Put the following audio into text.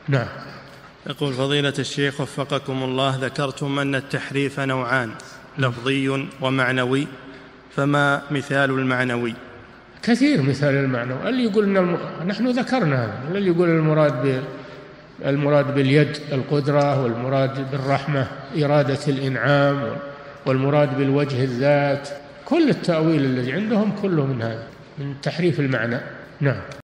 نعم. يقول فضيلة الشيخ وفقكم الله، ذكرتم أن التحريف نوعان، لفظي ومعنوي، فما مثال المعنوي؟ كثير مثال المعنوي. اللي يقول نحن ذكرنا هذا، اللي يقول المراد باليد القدرة، والمراد بالرحمة إرادة الإنعام، والمراد بالوجه الذات، كل التأويل الذي عندهم كله من هذا، من تحريف المعنى. نعم.